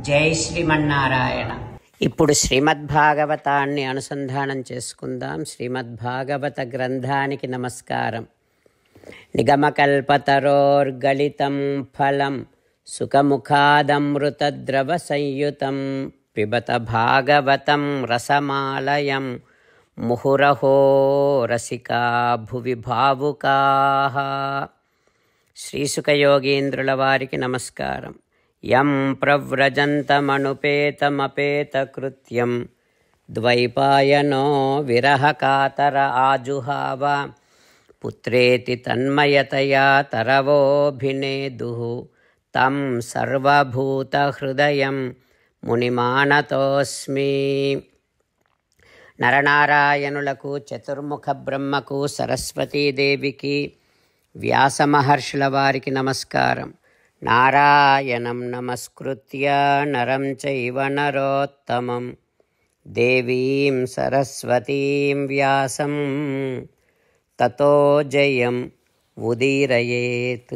జై శ్రీమన్నారాయణ. ఇప్పుడు శ్రీమద్భాగవతాన్ని అనుసంధానం చేసుకుందాం. శ్రీమద్భాగవత గ్రంథానికి నమస్కారం. నిగమకల్పతరోర్గళితం ఫలం సుఖముఖాదమృతద్రవ సంయుతం పిబత భాగవతం రసమాలయం ముహురహో రసికా భువి భావుకాః. శ్రీసుఖయోగీంద్రుల వారికి నమస్కారం. యం ప్రవ్రజంతమనుపేతమపేతకృత్యం ద్వైపాయనో విరహకాతర ఆజుహావ పుత్రేతి తన్మయతయా తరవోభినేదుః తం సర్వభూతహృదయం మునిమానతోస్మి. నరనారాయణులకు, చతుర్ముఖ బ్రహ్మకు, సరస్వతీదేవికి, వ్యాసమహర్షుల వారికి నమస్కారం. నారాయణం నమస్కృత్య నరం చైవ నరోత్తమం దేవీం సరస్వతీం వ్యాసం తతో జయం ఉదీరయేత్.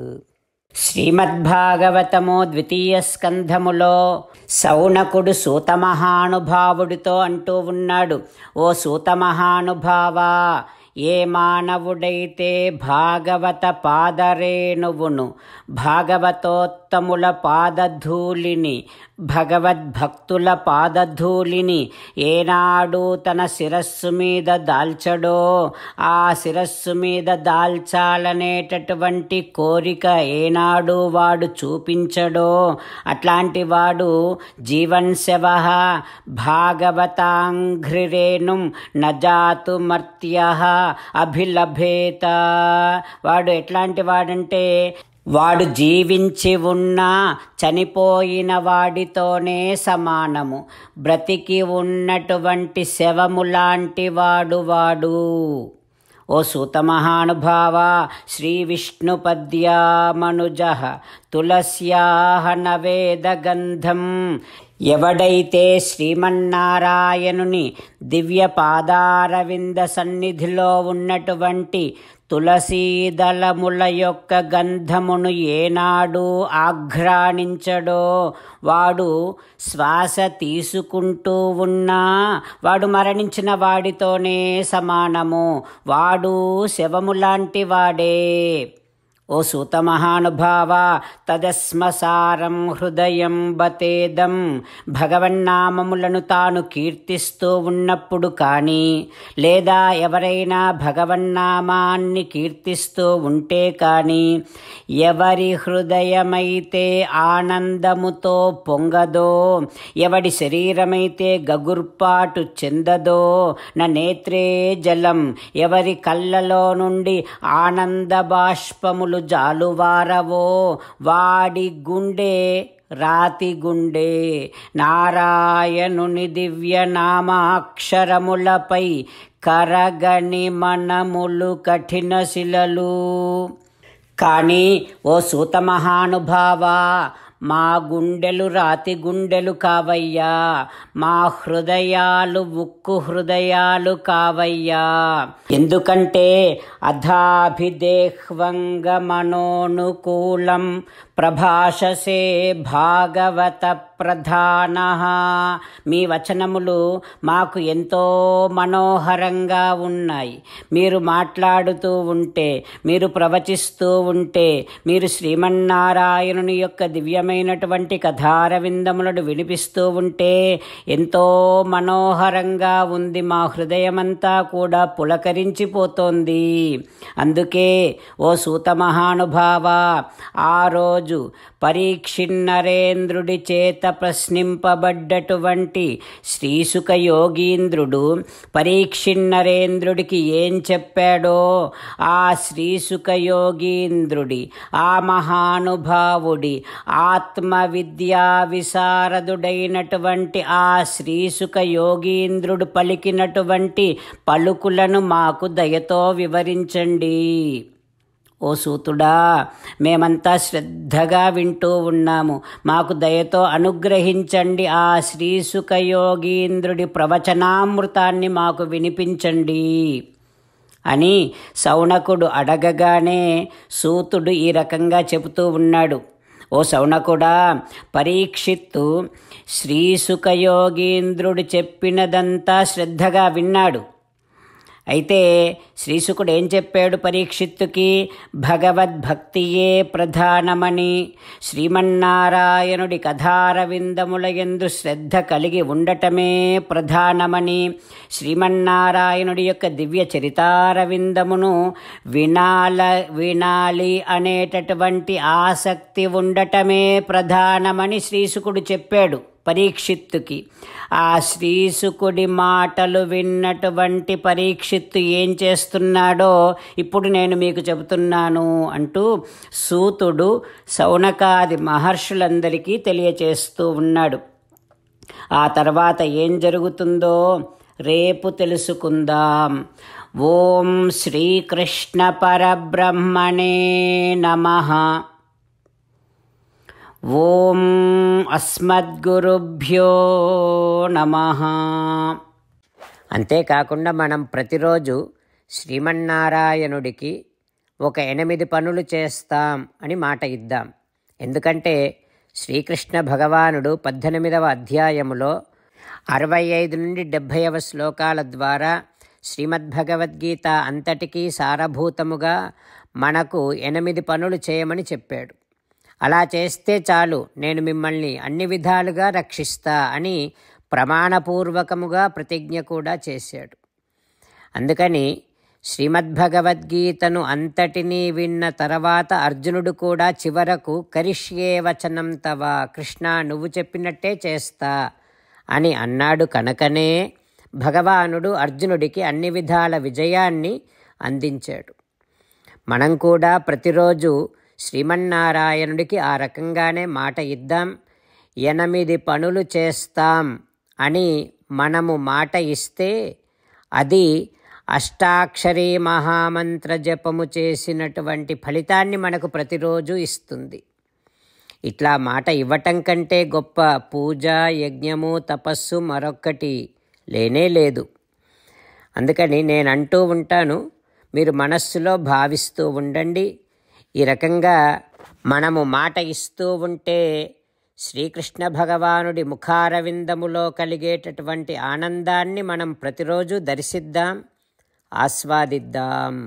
శ్రీమద్భాగవతము ద్వితీయ స్కంధములో సౌనకుడు సూతమహానుభావుడితో అంటూ ఉన్నాడు, ఓ సూతమహానుభావా, ఏ మానవుడైతే భాగవత పాదరేణువును, భాగవతోత్తముల పాదధూళిని, భగవద్భక్తుల పాదధూళిని ఏనాడు తన శిరస్సు మీద దాల్చడో, ఆ శిరస్సు మీద దాల్చాలనేటటువంటి కోరిక ఏనాడు వాడు చూపించడో, అట్లాంటి వాడు జీవన్శవః భాగవతాంఘ్రిరేణుం నజాతు మర్త్యః అభిలభేత. వాడు ఎట్లాంటి వాడంటే, వాడు జీవించి ఉన్నా చనిపోయిన వాడితోనే సమానము. బ్రతికి ఉన్నటువంటి శవము లాంటి వాడు. ఓ సూతమహానుభావ, శ్రీ విష్ణుపద్యామనుజః తులస్యాః నవేదగంధం. ఎవడైతే శ్రీమన్నారాయణుని దివ్య పాదారవింద సన్నిధిలో ఉన్నటువంటి తులసీదళముల యొక్క గంధమును ఏనాడు ఆఘ్రాణించడో, వాడు శ్వాస తీసుకుంటూ ఉన్నా వాడు మరణించిన వాడితోనే సమానము. వాడు శవము లాంటి వాడే. ఓ సూతమహానుభావ, తదస్మసారం హృదయం బతేదం. భగవన్నామములను తాను కీర్తిస్తూ ఉన్నప్పుడు కానీ, లేదా ఎవరైనా భగవన్నామాన్ని కీర్తిస్తూ ఉంటే కానీ, ఎవరి హృదయమైతే ఆనందముతో పొంగదో, ఎవడి శరీరమైతే గగుర్పాటు చెందదో, నా నేత్రే జలం, ఎవరి కళ్ళలో నుండి ఆనంద బాష్పములు జాలువారవో, వాడి గుండె రాతి గుండె. నారాయణుని దివ్య నామాక్షరములపై కరగని మనములు కఠిన శిలలు. కానీ ఓ సూతమహానుభావా, మా గుండెలు రాతి గుండెలు కావయ్యా, మా హృదయాలు ఉక్కు హృదయాలు కావయ్యా. ఎందుకంటే అథాభిదేహ్వంగ మనోనుకూలం ప్రభాషసే భాగవత ప్రధానః. మీ వచనములు మాకు ఎంతో మనోహరంగా ఉన్నాయి. మీరు మాట్లాడుతూ ఉంటే, మీరు ప్రవచిస్తూ ఉంటే, మీరు శ్రీమన్నారాయణుని యొక్క దివ్యమైనటువంటి కథారవిందములను వినిపిస్తూ ఉంటే ఎంతో మనోహరంగా ఉంది. మా హృదయమంతా కూడా పులకరించిపోతోంది. అందుకే ఓ సూతమహానుభావ, ఆ రోజు పరీక్షిన్నరేంద్రుడి చేత ప్రశ్నింపబడ్డటువంటి శ్రీసుఖ యోగీంద్రుడు పరీక్షిన్నరేంద్రుడికి ఏం చెప్పాడో, ఆ శ్రీసుఖ యోగీంద్రుడి, ఆ మహానుభావుడి, ఆత్మవిద్యా విశారదుడైనటువంటి ఆ శ్రీసుఖ యోగీంద్రుడు పలికినటువంటి పలుకులను మాకు దయతో వివరించండి. ఓ సూతుడా, మేమంతా శ్రద్ధగా వింటూ ఉన్నాము, మాకు దయతో అనుగ్రహించండి. ఆ శ్రీసుఖ యోగీంద్రుడి ప్రవచనామృతాన్ని మాకు వినిపించండి అని సౌనకుడు అడగగానే సూతుడు ఈ రకంగా చెబుతూ ఉన్నాడు. ఓ శౌనకుడా, పరీక్షిత్తు శ్రీసుఖయోగీంద్రుడు చెప్పినదంతా శ్రద్ధగా విన్నాడు. అయితే శ్రీశుకుడు ఏం చెప్పాడు పరీక్షిత్తుకి? భగవద్భక్తియే ప్రధానమని, శ్రీమన్నారాయణుడి కథారవిందములయందు శ్రద్ధ కలిగి ఉండటమే ప్రధానమని, శ్రీమన్నారాయణుడి యొక్క దివ్య చరితారవిందమును వినాలి అనేటటువంటి ఆసక్తి ఉండటమే ప్రధానమని శ్రీశుకుడు చెప్పాడు పరీక్షిత్తుకి. ఆ శ్రీశుకుడి మాటలు విన్నటువంటి పరీక్షిత్తు ఏం చేస్తున్నాడో ఇప్పుడు నేను మీకు చెబుతున్నాను అంటూ సూతుడు శౌనకాది మహర్షులందరికీ తెలియచేస్తూ ఉన్నాడు. ఆ తర్వాత ఏం జరుగుతుందో రేపు తెలుసుకుందాం. ఓం శ్రీకృష్ణ పరబ్రహ్మణే నమః. ఓం అస్మద్గురుభ్యో నమః. అంతేకాకుండా మనం ప్రతిరోజు శ్రీమన్నారాయణుడికి ఒక 8 పనులు చేస్తాం అని మాట ఇద్దాం. ఎందుకంటే శ్రీకృష్ణ భగవానుడు 18వ అధ్యాయములో 65 నుండి 70వ శ్లోకాల ద్వారా శ్రీమద్భగవద్గీత అంతటికీ సారభూతముగా మనకు 8 పనులు చేయమని చెప్పాడు. అలా చేస్తే చాలు, నేను మిమ్మల్ని అన్ని విధాలుగా రక్షిస్తా అని ప్రమాణపూర్వకముగా ప్రతిజ్ఞ కూడా చేశాడు. అందుకని శ్రీమద్భగవద్గీతను అంతటినీ విన్న తర్వాత అర్జునుడు కూడా చివరకు కరిష్యే వచనం తవ, కృష్ణ నువ్వు చెప్పినట్టే చేస్తా అని అన్నాడు. కనుకనే భగవానుడు అర్జునుడికి అన్ని విధాల విజయాన్ని అందించాడు. మనం కూడా ప్రతిరోజు శ్రీమన్నారాయణుడికి ఆ రకంగానే మాట ఇద్దాం. 8 పనులు చేస్తాం అని మనము మాట ఇస్తే అది అష్టాక్షరీ మహామంత్ర జపము చేసినటువంటి ఫలితాన్ని మనకు ప్రతిరోజు ఇస్తుంది. ఇట్లా మాట ఇవ్వటం కంటే గొప్ప పూజ, యజ్ఞము, తపస్సు మరొక్కటి లేనే లేదు. అందుకని నేను అంటూ ఉంటాను, మీరు మనస్సులో భావిస్తూ ఉండండి. ఈ రకంగా మనము మాట ఇస్తూ ఉంటే శ్రీకృష్ణ భగవానుడి ముఖారవిందములో కలిగేటటువంటి ఆనందాన్ని మనం ప్రతిరోజు దర్శిద్దాం, ఆస్వాదిద్దాం.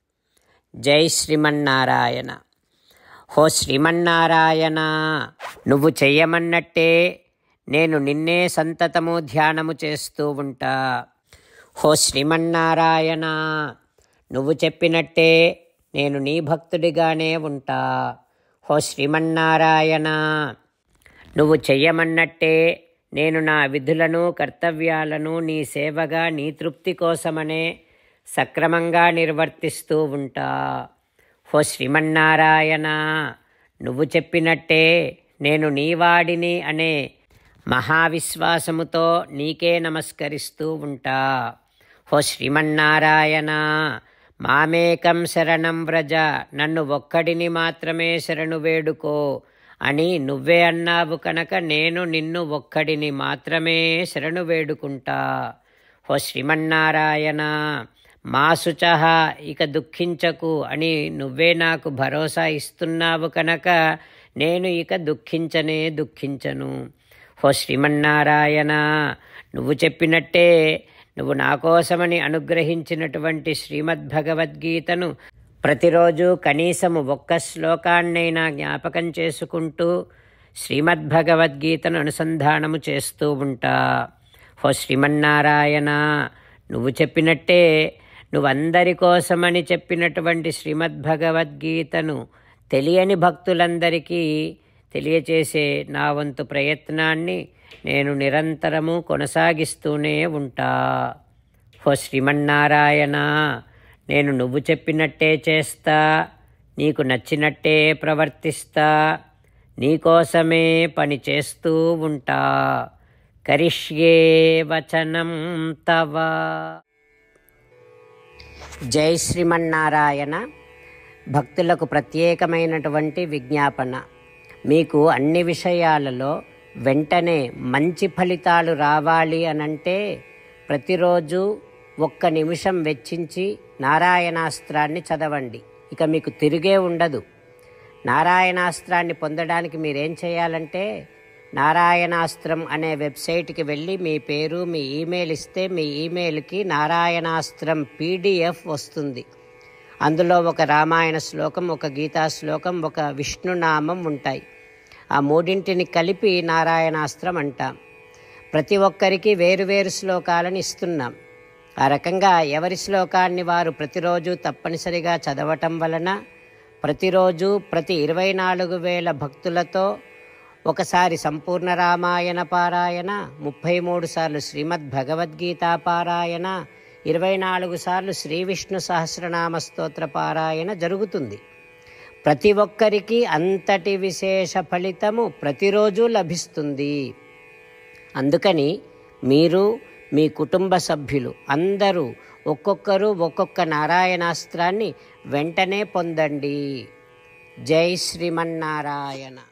జై శ్రీమన్నారాయణ. హో శ్రీమన్నారాయణ, నువ్వు చెయ్యమన్నట్టే నేను నిన్నే సంతతము ధ్యానము చేస్తూ ఉంటా. హో శ్రీమన్నారాయణ, నువ్వు చెప్పినట్టే నేను నీ భక్తుడిగానే ఉంటా. హో శ్రీమన్నారాయణ, నువ్వు చెయ్యమన్నట్టే నేను నా విధులను కర్తవ్యాలను నీ సేవగా నీ తృప్తి కోసమనే సక్రమంగా నిర్వర్తిస్తూ ఉంటా. హో శ్రీమన్నారాయణ, నువ్వు చెప్పినట్టే నేను నీవాడిని అనే మహావిశ్వాసముతో నీకే నమస్కరిస్తూ ఉంటా. హో శ్రీమన్నారాయణ, మామేకం శరణం వ్రజ, నన్ను ఒక్కడిని మాత్రమే శరణు వేడుకో అని నువ్వే అన్నావు కనుక నేను నిన్ను ఒక్కడిని మాత్రమే శరణు వేడుకుంటా. హో శ్రీమన్నారాయణ, మా శుచః, ఇక దుఃఖించకు అని నువ్వే నాకు భరోసా ఇస్తున్నావు కనుక నేను ఇక దుఃఖించను. హో శ్రీమన్నారాయణ, నువ్వు చెప్పినట్టే నువ్వు నా కోసమని అనుగ్రహించినటువంటి శ్రీమద్భగవద్గీతను ప్రతిరోజు కనీసము 1 శ్లోకాన్నైనా జ్ఞాపకం చేసుకుంటూ శ్రీమద్భగవద్గీతను అనుసంధానము చేస్తూ ఉంటా. హో శ్రీమన్నారాయణ, నువ్వు చెప్పినట్టే నువ్వందరి కోసమని చెప్పినటువంటి శ్రీమద్భగవద్గీతను తెలియని భక్తులందరికీ తెలియచేసే నా వంతు ప్రయత్నాన్ని నేను నిరంతరము కొనసాగిస్తూనే ఉంటా. హో శ్రీమన్నారాయణ, నేను నువ్వు చెప్పినట్టే చేస్తా, నీకు నచ్చినట్టే ప్రవర్తిస్తా, నీకోసమే పని చేస్తూ ఉంటా. కరిష్యే వచనం తవ. జై శ్రీమన్నారాయణ. భక్తులకు ప్రత్యేకమైనటువంటి విజ్ఞాపన. మీకు అన్ని విషయాలలో వెంటనే మంచి ఫలితాలు రావాలి అనంటే ప్రతిరోజు 1 నిమిషం వెచ్చించి నారాయణాస్త్రాన్ని చదవండి. ఇక మీకు తిరిగే ఉండదు. నారాయణాస్త్రాన్ని పొందడానికి మీరేం చేయాలంటే నారాయణాస్త్రం అనే వెబ్సైట్కి వెళ్ళి మీ పేరు మీ ఈమెయిల్ ఇస్తే మీ ఈమెయిల్కి నారాయణాస్త్రం పీడిఎఫ్ వస్తుంది. అందులో ఒక రామాయణ శ్లోకం, ఒక గీతా శ్లోకం, ఒక విష్ణునామం ఉంటాయి. ఆ మూడింటిని కలిపి నారాయణాస్త్రం అంటాం. ప్రతి ఒక్కరికి వేరువేరు శ్లోకాలను ఇస్తున్నాం. ఆ రకంగా ఎవరి శ్లోకాన్ని వారు ప్రతిరోజు తప్పనిసరిగా చదవటం వలన ప్రతిరోజు ప్రతి 24,000 భక్తులతో ఒకసారి సంపూర్ణ రామాయణ పారాయణ, 33 సార్లు శ్రీమద్ భగవద్గీత పారాయణ, 24 సార్లు శ్రీ విష్ణు సహస్రనామ స్తోత్ర పారాయణ జరుగుతుంది. ప్రతి ఒక్కరికి అంతటి విశేష ఫలితము ప్రతిరోజు లభిస్తుంది. అందుకని మీరు మీ కుటుంబ సభ్యులు అందరూ ఒక్కొక్కరు ఒక్కొక్క నారాయణాస్త్రాన్ని వెంటనే పొందండి. జై శ్రీమన్నారాయణ.